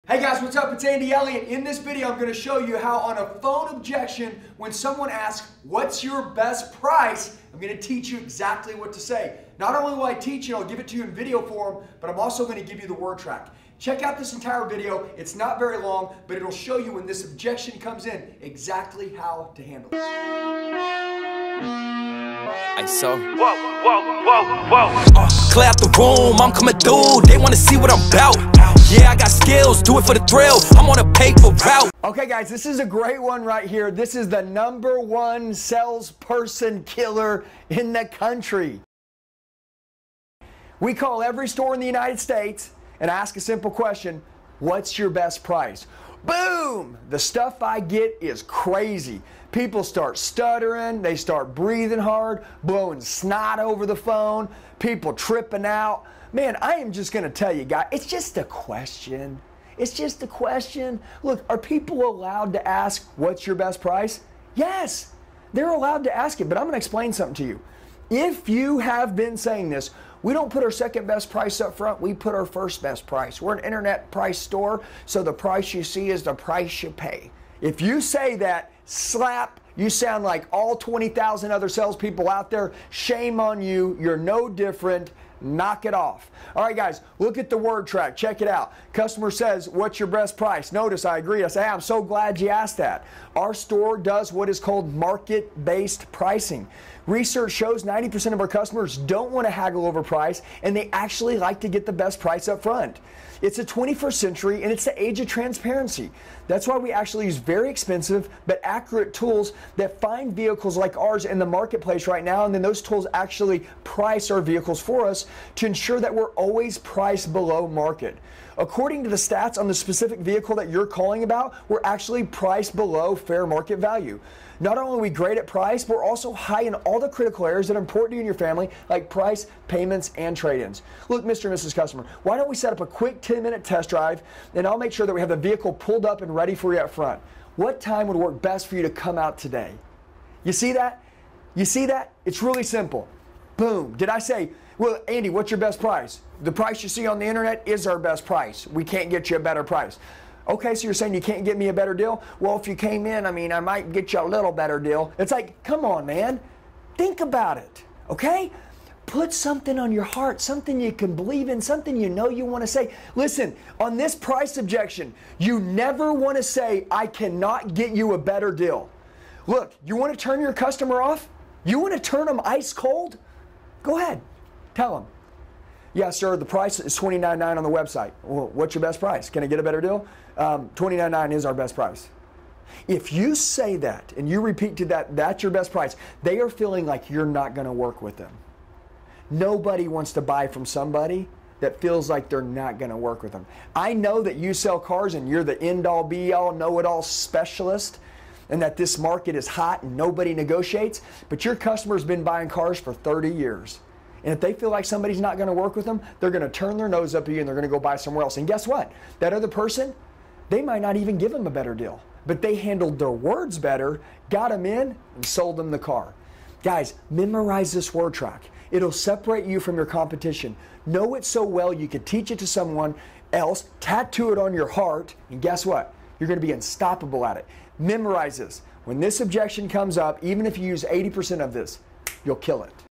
Hey guys, what's up? It's Andy Elliott. In this video, I'm going to show you how on a phone objection, when someone asks, what's your best price? I'm going to teach you exactly what to say. Not only will I teach you, I'll give it to you in video form, but I'm also going to give you the word track. Check out this entire video. It's not very long, but it'll show you when this objection comes in, exactly how to handle it. Whoa, clear out the room, I'm coming through. They want to see what I'm about. Yeah, I got skills, do it for the thrill. I'm on a paper route. Okay guys, this is a great one right here. This is the #1 salesperson killer in the country. We call every store in the United States and ask a simple question: what's your best price? Boom! The stuff I get is crazy. People start stuttering, they start breathing hard, blowing snot over the phone, people tripping out. Man, I am just going to tell you guys, it's just a question. It's just a question. Look, are people allowed to ask, what's your best price? Yes, they're allowed to ask it, but I'm going to explain something to you. If you have been saying this, we don't put our second best price up front, we put our first best price. We're an internet price store, so the price you see is the price you pay. If you say that, slap, you sound like all 20,000 other salespeople out there. Shame on you. You're no different. Knock it off. All right, guys, look at the word track. Check it out. Customer says, what's your best price? Notice I agree. I say, hey, I'm so glad you asked that. Our store does what is called market-based pricing. Research shows 90% of our customers don't want to haggle over price, and they actually like to get the best price up front. It's the 21st century, and it's the age of transparency. That's why we actually use very expensive but accurate tools that find vehicles like ours in the marketplace right now, and then those tools actually price our vehicles for us to ensure that we're always priced below market. According to the stats on the specific vehicle that you're calling about, we're actually priced below fair market value. Not only are we great at price, but we're also high in all the critical areas that are important to you and your family, like price, payments, and trade-ins. Look, Mr. and Mrs. Customer, why don't we set up a quick 10-minute test drive, and I'll make sure that we have the vehicle pulled up and ready for you up front. What time would work best for you to come out today? You see that? You see that? It's really simple. Boom. Did I say, well, Andy, what's your best price? The price you see on the internet is our best price. We can't get you a better price. Okay, so you're saying you can't get me a better deal? Well, if you came in, I might get you a little better deal. It's like, come on, man. Think about it, okay? Put something on your heart, something you can believe in, something you know you want to say. Listen, on this price objection, you never want to say, I cannot get you a better deal. Look, you want to turn your customer off? You want to turn them ice cold? Go ahead, tell them. Yeah, sir, the price is $29.9 on the website. Well, what's your best price? Can I get a better deal? $29.9 is our best price. If you say that and you repeat to that, that's your best price, they are feeling like you're not going to work with them. Nobody wants to buy from somebody that feels like they're not going to work with them. I know that you sell cars and you're the end-all, be-all, know-it-all specialist, and that this market is hot and nobody negotiates, but your customer's been buying cars for 30 years. And if they feel like somebody's not going to work with them, they're going to turn their nose up at you and they're going to go buy somewhere else. And guess what? That other person, they might not even give them a better deal, but they handled their words better, got them in, and sold them the car. Guys, memorize this word track. It'll separate you from your competition. Know it so well you could teach it to someone else, tattoo it on your heart, and guess what? You're going to be unstoppable at it. Memorize this. When this objection comes up, even if you use 80% of this, you'll kill it.